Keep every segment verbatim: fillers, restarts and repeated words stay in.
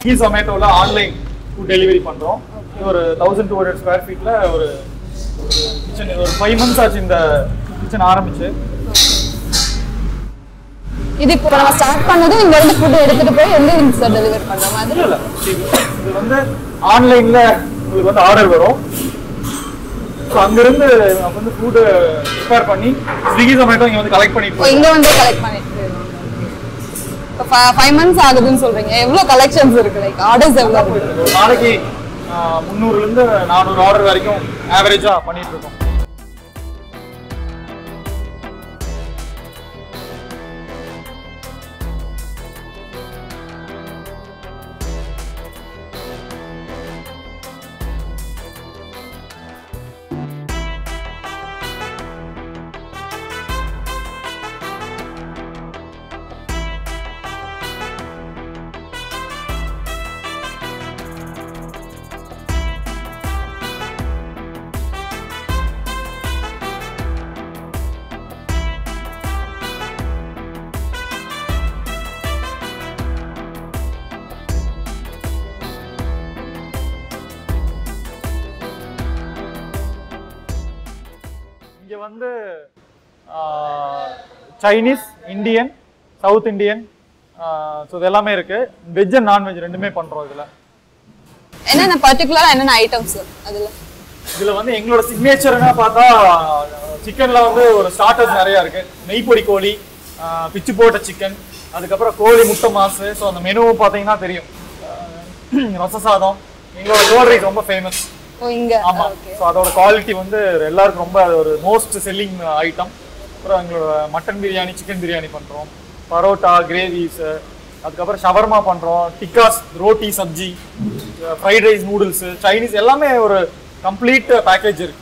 Swiggy Zomatoவ online food delivery பண்றோம். ஒரு twelve hundred ஸ்கொயர் ஃபீட்ல ஒரு கிச்சன் ஒரு five months ஆச்சு இந்த கிச்சன் ஆரம்பிச்சு. இது இப்போ நம்ம ஸ்டார்ட் பண்ணது இங்க இருந்து ஃபுட் எடுத்துட்டு போய் எங்க சார் டெலிவரி பண்ற மாதிரி இல்ல இது வந்து ஆன்லைன்ல உங்களுக்கு வந்து ஆர்டர் வரும். சோ அங்க இருந்து நம்ம வந்து ஃபுட் ப்ரிப்பேர் பண்ணி Swiggy Zomato இங்க வந்து கலெக்ட் பண்ணிட்டு இங்க வந்து கலெக்ட் பண்ணிட்டு இப்போ five months ஆகுதுன்னு சொல்றீங்க. எவ்வளவு கலெக்ஷன்ஸ் இருக்கு லைக் ஆர்டர்ஸ் எவ்வளவு இருக்கு? நாளைக்கு three hundred ல இருந்து four hundred ஆர்டர் வரைக்கும் ஆவரேஜா பண்ணிட்டு இருக்கோம். இங்க வந்து Chinese, Indian, south Indian so இதெல்லாமே இருக்கு. வெஜ் அண்ட் நான் வெஜ் ரெண்டுமே பண்றோம். இதுல என்னென்ன பர்టిక్యులரா என்னென்ன ஐட்டம்ஸ் அதுல இதுல வந்து எங்களோட சிக்னேச்சர்னா பார்த்தா சிக்கன்ல வந்து ஒரு ஸ்டார்டர்ஸ் நிறைய இருக்கு. நெய் பொடி கோழி, பிச்சு போட்ட சிக்கன், அதுக்கப்புறம் கோழி முட்டை மாசு. ஸோ அந்த மெனு பார்த்தீங்கன்னா தெரியும். ரச சாதம் எங்களோட கோல்ட் ரைஸ் ரொம்ப ஃபேமஸ். ஆமா, ஸோ அதோட குவாலிட்டி வந்து எல்லாருக்கும் ரொம்ப ஒரு மோஸ்ட் செல்லிங் ஐட்டம். அப்புறம் எங்களோட மட்டன் பிரியாணி, சிக்கன் பிரியாணி பண்றோம், பரோட்டா, கிரேவிஸ், அதுக்கப்புறம் ஷவர்மா பண்றோம், tikkas, roti, sabzi, fried rice, noodles, Chinese எல்லாமே ஒரு கம்ப்ளீட் பேக்கேஜ் இருக்கு.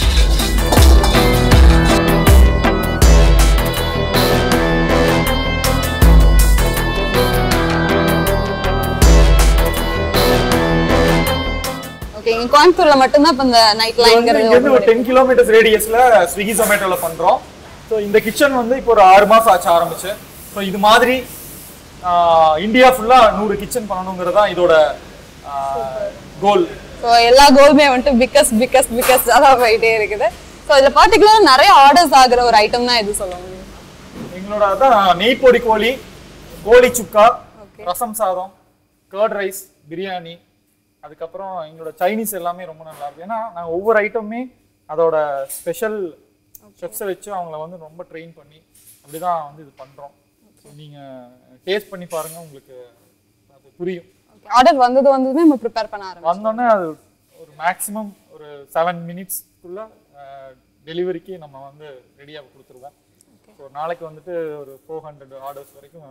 இங்க கோயம்புத்தூர்ல மட்டும் தான் இந்த நைட் லைன்ங்கிறது ஒரு ten kilometers ரேடியஸ்ல Swiggy Zomatoல பண்றோம். சோ இந்த கிச்சன் வந்து இப்போ ஒரு six மாசம் ஆச்சு ஆரம்பிச்சு. சோ இது மாதிரி இந்தியா ஃபுல்லா one hundred கிச்சன் பண்ணனும்ங்கறதா இதோட கோல். சோ எல்லா கோலுமே வந்து பிகஸ் பிகஸ் பிகஸ் அத போயிட்டே இருக்குது. சோ இதுல பர்టిక్యులரா நிறைய ஆர்டர்ஸ் ஆகுற ஒரு ஐட்டம் தான் இது சொல்லுங்க. எங்களோட அதான் நெய் பொடி கோழி, கோழி சுக்கா, ரசம் சாதம், கர்ட் ரைஸ், பிரியாணி, அதுக்கப்புறம் எங்களோட சைனீஸ் எல்லாமே ரொம்ப நல்லா இருக்கு. ஏன்னா நாங்கள் ஒவ்வொரு ஐட்டமே அதோட ஸ்பெஷல் ஷெஃப்ஸை வச்சு அவங்கள வந்து ரொம்ப ட்ரெயின் பண்ணி அப்படிதான் வந்து இது பண்றோம். ஸோ நீங்க டேஸ்ட் பண்ணி பாருங்க, உங்களுக்கு அது புரியும். ஆர்டர் வந்தது வந்ததுமே நம்ம ப்ரிப்பேர் பண்ண ஆரம்பிச்சோம். வந்தோடனே அது ஒரு மேக்ஸிமம் ஒரு செவன் மினிட்ஸ்க்குள்ள டெலிவரிக்கு நம்ம வந்து ரெடியாக கொடுத்துருவோம். ஸோ நாளைக்கு வந்துட்டு ஒரு ஃபோர் ஹண்ட்ரட் ஆர்டர்ஸ் வரைக்கும்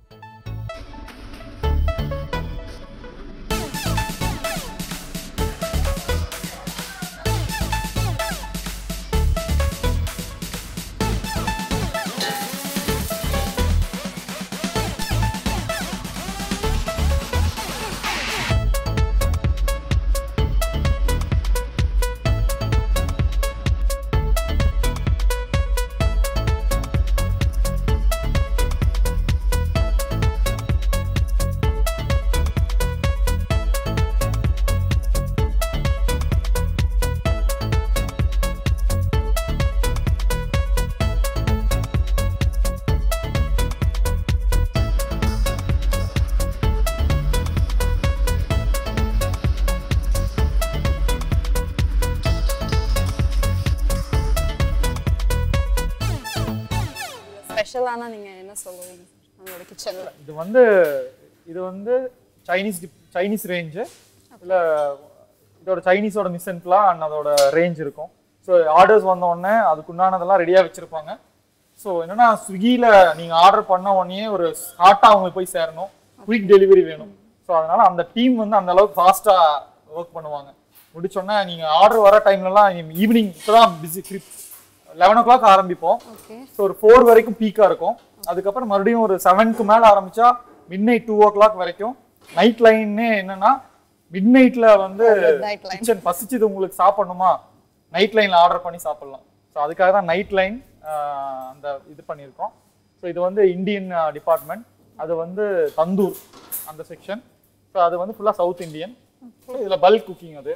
ஸ்பெஷலானா நீங்க என்ன சொல்லுவீங்க நம்மளோட கிச்சன்ல? இது வந்து இது வந்து சைனீஸ் சைனீஸ் ரேஞ்ச். இல்ல இதோட சைனீஸோட மிஷன்லாம் அண்ட் அதோட ரேஞ்ச் இருக்கும். ஸோ ஆர்டர்ஸ் வந்த உடனே அதுக்குண்டானதெல்லாம் ரெடியாக வச்சிருப்பாங்க. ஸோ என்னன்னா ஸ்விக்கியில் நீங்கள் ஆர்டர் பண்ண உடனே ஒரு ஹாட்டாக அவங்களுக்கு போய் சேரணும், குயிக் டெலிவரி வேணும். ஸோ அதனால அந்த டீம் வந்து அந்த அளவுக்கு ஃபாஸ்ட்டாக ஒர்க் பண்ணுவாங்க. முடிச்சோடனே நீங்கள் ஆர்டர் வர டைம்லலாம் ஈவினிங் இப்போ தான் பிஸி லெவன் ஓ கிளாக் ஆரம்பிப்போம். ஸோ ஒரு ஃபோர் வரைக்கும் பீக்காக இருக்கும். அதுக்கப்புறம் மறுபடியும் ஒரு செவனுக்கு மேலே ஆரம்பிச்சா midnight two o'clock வரைக்கும். நைட் லைன்னே என்னன்னா மிட் நைட்ல வந்து கிச்சன் பசிச்சது உங்களுக்கு சாப்பிடணுமா, நைட் லைன்ல ஆர்டர் பண்ணி சாப்பிடலாம். ஸோ அதுக்காக தான் நைட் லைன் அந்த இது பண்ணியிருக்கோம். ஸோ இது வந்து இந்தியன் டிபார்ட்மெண்ட், அது வந்து தந்தூர் அந்த செக்ஷன். ஸோ அது வந்து ஃபுல்லாக சவுத் இந்தியன். ஸோ இதில் பல்க் குக்கிங் அது.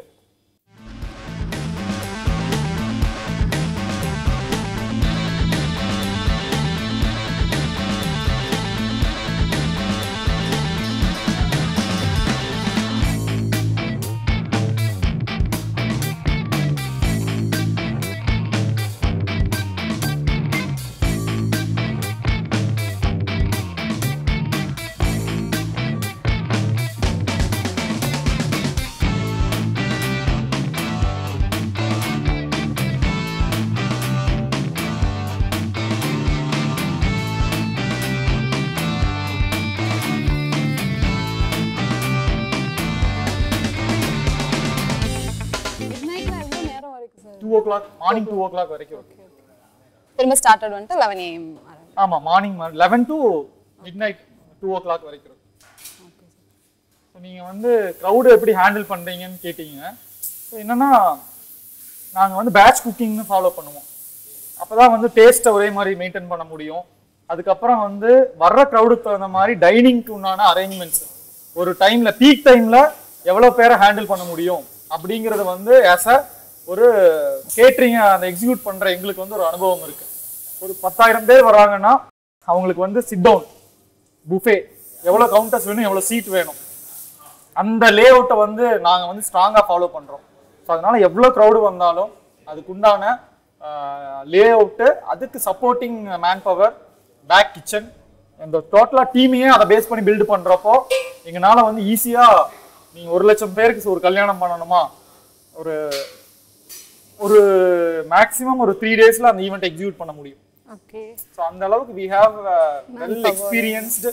two o'clock morning two o'clock வரைக்கும். Okay okay. திரும்ப ஸ்டார்டட் வந்து eleven a m ஆமா morning eleven to midnight two o'clock வரைக்கும். Okay sir. ஸோ நீங்க வந்து க்ரௌட் எப்படி ஹேண்டில் பண்றீங்கன்னு கேட்டீங்க. ஸோ என்னன்னா நாங்க வந்து பேட்ச் குக்கிங்னு ஃபாலோ பண்ணுவோம். அப்பதான் வந்து டேஸ்ட்டை ஒரே மாதிரி மெயின்டைன் பண்ண முடியும். அதுக்கப்புறம் வந்து வர்ற க்ரௌடுக்கு தகுந்த மாதிரி டைனிங்க்கு உண்டான அரேஞ்ச்மெண்ட்ஸ் ஒரு டைம்ல பீக் டைம்ல எவ்வளவு பேரை ஹேண்டில் பண்ண முடியும் அப்படிங்கறது வந்து ஆஸ் அ ஒரு கேட்டரிங் அந்த எக்ஸிக்யூட் பண்ற எங்களுக்கு வந்து ஒரு அனுபவம் இருக்கு. ஒரு பத்தாயிரம் பேர் வராங்கன்னா அவங்களுக்கு வந்து சிட் டவுன் புஃபே எவ்வளவு கவுண்டர்ஸ் வேணும், எவ்வளவு சீட் வேணும், அந்த லே அவுட்டை வந்து நாங்க வந்து ஸ்ட்ராங்கா ஃபாலோ பண்றோம். ஸோ அதனால எவ்வளவு க்ரௌடு வந்தாலும் அதுக்குண்டான லே அவுட்டு, அதுக்கு supporting man power, back kitchen, இந்த டோட்டலா டீமையே அதை பேஸ் பண்ணி பில்டு பண்றப்போ எங்களால வந்து ஈஸியா நீங்க ஒரு லட்சம் பேருக்கு ஒரு கல்யாணம் பண்ணணுமா ஒரு ஒரு மேக்ஸிமம் ஒரு த்ரீ டேஸ்ல அந்த ஈவெண்ட் எக்ஸிக்யூட் பண்ண முடியும். ஓகே. ஸோ அந்த அளவுக்கு we have well experienced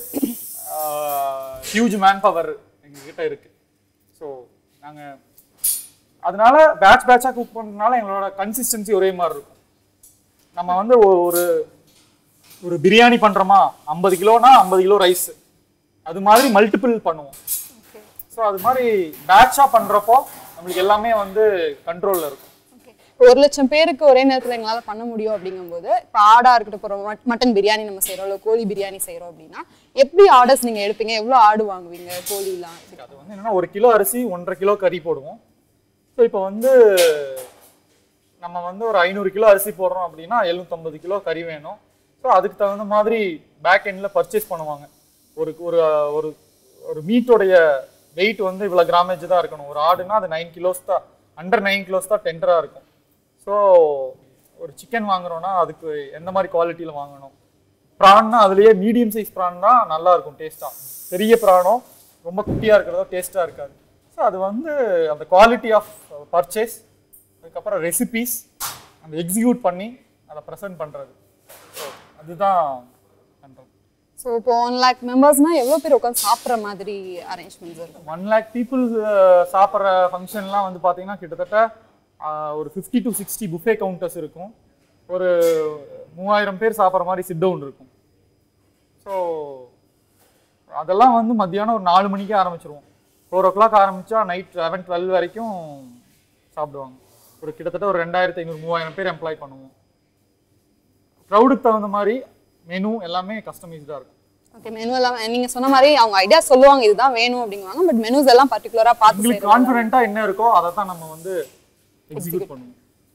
huge man power எங்ககிட்ட இருக்கு. ஸோ நாங்க அதனால பேட்ச் பேட்சா குக் பண்றதுனால எங்களோட கன்சிஸ்டன்சி ஒரே மாதிரி இருக்கும். நம்ம வந்து ஒரு ஒரு பிரியாணி பண்றோமா ஐம்பது கிலோனா ஐம்பது கிலோ ரைஸ், அது மாதிரி மல்டிபிள் பண்ணுவோம். ஸோ அது மாதிரி பேட்சா பண்றப்போ நம்மளுக்கு எல்லாமே வந்து கண்ட்ரோல்ல இருக்கும். ஒரு லட்சம் பேருக்கு ஒரே நேரத்தில் எங்களால் பண்ண முடியும் அப்படிங்கும்போது இப்போ ஆடாக இருக்கட்டும், போகிறோம் மட்டன் பிரியாணி நம்ம செய்கிறோம், இல்லை கோழி பிரியாணி செய்கிறோம் அப்படின்னா எப்படி ஆர்டர்ஸ் நீங்கள் எடுப்பீங்க? எவ்வளோ ஆடு வாங்குவீங்க கோழிலாம்? அது வந்து என்னன்னா ஒரு கிலோ அரிசி ஒன்றரை கிலோ கறி போடுவோம். ஸோ இப்போ வந்து நம்ம வந்து ஒரு ஐநூறு கிலோ அரிசி போடுறோம் அப்படின்னா எழுநூத்தம்பது கிலோ கறி வேணும். ஸோ அதுக்கு தகுந்த மாதிரி பேக் எண்டில் பர்ச்சேஸ் பண்ணுவாங்க. ஒரு ஒரு ஒரு மீட்டோடைய வெயிட் வந்து இவ்வளோ கிராமேஜ் தான் இருக்கணும். ஒரு ஆடுனா அது நைன் கிலோஸ் தான், அண்டர் நைன் கிலோஸ் தான் டெண்டராக இருக்கும். ஸோ ஒரு சிக்கன் வாங்குறோம்னா அதுக்கு எந்த மாதிரி குவாலிட்டியில் வாங்கணும். ப்ரான்னா அதுலேயே மீடியம் சைஸ் ப்ரான் தான் நல்லா இருக்கும் டேஸ்ட்டாக. பெரிய ப்ரானோ ரொம்ப குட்டியாக இருக்கிறதோ டேஸ்ட்டாக இருக்காது. ஸோ அது வந்து அந்த குவாலிட்டி ஆஃப் பர்ச்சேஸ், அதுக்கப்புறம் ரெசிபீஸ் அந்த எக்ஸிக்யூட் பண்ணி அதை ப்ரெசென்ட் பண்ணுறது. ஸோ அதுதான் பண்ணுறோம். ஸோ இப்போ ஒன் லேக் மெம்பர்ஸ்னால் எவ்வளோ பேர் உட்காந்து சாப்பிட்ற மாதிரி அரேஞ்ச்மெண்ட்ஸ் இருக்கும்? ஒன் லேக் பீப்புள் சாப்பிட்ற ஃபங்க்ஷன்லாம் வந்து பார்த்தீங்கன்னா கிட்டத்தட்ட ஒரு fifty to sixty buffet counters இருக்கும். ஒரு மூவாயிரம் பேர் சாப்பிட்ற மாதிரி சிட் டவுன் இருக்கும். ஸோ அதெல்லாம் வந்து மத்தியானம் ஒரு நாலு மணிக்கே ஆரம்பிச்சிருவோம். ஃபோர் ஓ கிளாக் ஆரம்பித்தா நைட் லெவன் டுவெல் வரைக்கும் சாப்பிடுவாங்க. ஒரு கிட்டத்தட்ட ஒரு ரெண்டாயிரத்தி ஐநூறு மூவாயிரம் பேர் எம்ப்ளாய் பண்ணுவோம். க்ரௌடுக்கு தகுந்த மாதிரி மெனு எல்லாமே கஸ்டமைஸ்டாக இருக்கும். ஓகே. மெனு எல்லாம் நீங்கள் சொன்ன மாதிரி அவங்க ஐடியா சொல்லுவாங்க இதுதான் வேணும் அப்படிங்குவாங்க. பட் மெனுஸ் எல்லாம் பர்டிகுலராக பார்த்து உங்களுக்கு கான்ஃபிடென்ட்டாக என்ன இருக்கோ அதை தான் நம்ம வந்து எக்ஸிக்யூட் பண்ணுவோம்.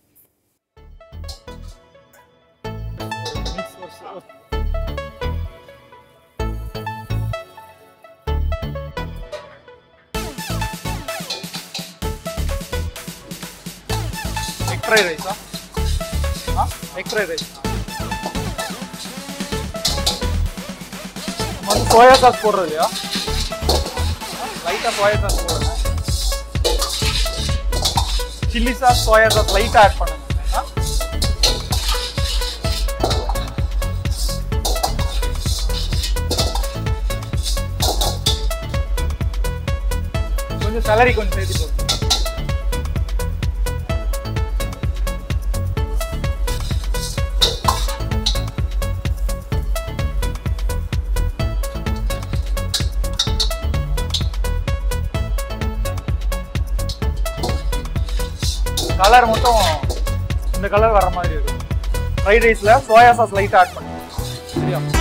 எக் ஃப்ரைட் ரைஸா? ஆ எக் ஃப்ரைட் ரைஸ். நம்ம சோயா சாஸ் போடுறது இல்லையா? லைட்டாக சோயா சாஸ் போடுறது. சில்லி சாஸ், சோயா சாஸ் லைட்டாக ஆட் பண்ணுங்க. கொஞ்சம் சேலரி கொஞ்சம் சேர்த்து போடுங்க. கலர் மட்டும் இந்த கலர் வர மாதிரி இருக்கும். ஃப்ரைட் ரைஸில் சோயா சாஸ் லைட்டாக ஆட் பண்ணுங்க. சரியா?